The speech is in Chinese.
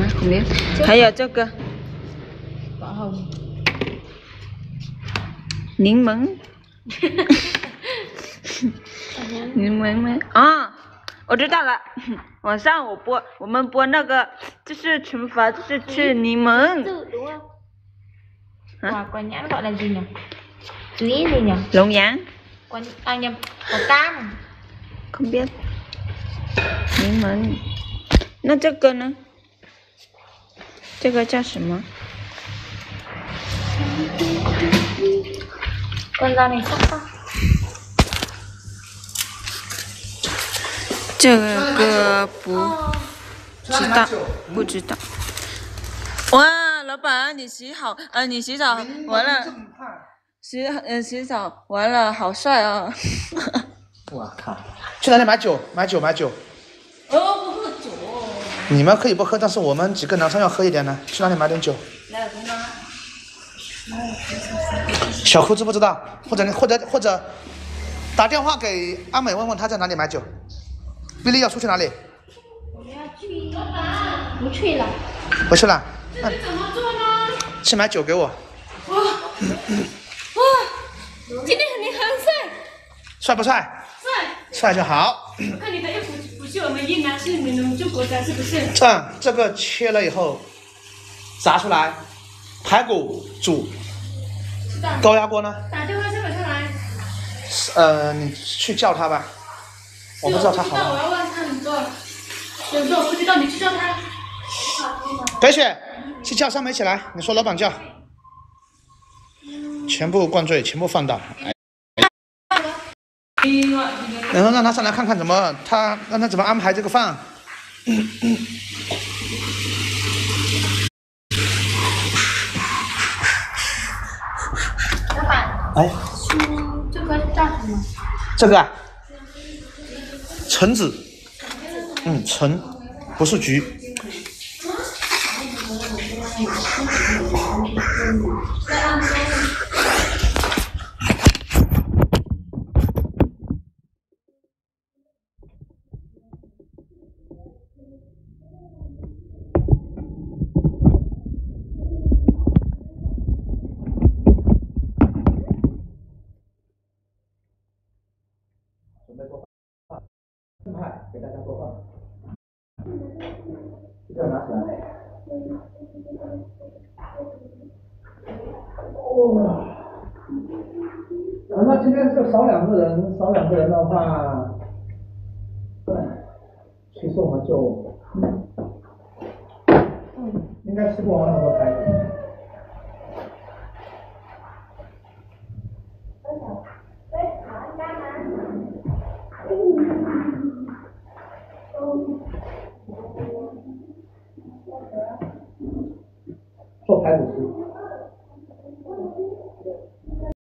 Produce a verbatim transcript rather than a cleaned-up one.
吗？không biết。还有这个。 quả hồng。 柠檬。柠檬吗？啊，我知道了。晚上我播，我们播那个，就是惩罚，就是吃柠檬。 Quả quả nhãn gọi là gì nhỉ? Chuối gì nhỉ? Lồng nhãn. Quả à nhầm, quả cam. Không biết. 柠檬。那这个呢？这个叫什么？ Con dao này sắc sắc。 这个不知道，不知道。哇，老板，你洗好，呃，你洗澡完了，洗呃洗澡完了，好帅啊！ 我靠，去哪里买酒？买酒，买酒。 哦，不喝酒。 你们可以不喝，但是我们几个男生要喝一点呢。去哪里买点酒？小胡知不知道？或者或者或者打电话给阿美问问她在哪里买酒。比利要出去哪里？ 我们要去，不去了。 不去了。 这是怎么做呢？ 去买酒给我。 哇哇！今天你很帅。 帅不帅？ 帅。 帅就好。 我看你的衣服不是我们越南，是你们中国的，是不是？ 嗯，这个切了以后炸出来，排骨煮。高压锅呢？ 打电话叫他来。 呃，你去叫他吧。我不知道他好吗？ 我要问他很多，有时候我不知道，你去叫他。 白雪，去叫上面起来，你说老板叫。全部灌醉，全部放倒。然后让他上来看看怎么，他让他怎么安排这个饭。 老板。 哎。 这个叫什么？ 这个啊。橙子。嗯，橙，不是橘。准备做饭，正派给大家做饭。这个拿起来。哇！那今天就少两个人，少两个人的话，其实我们就，应该吃不完那么多排骨。做排骨吃。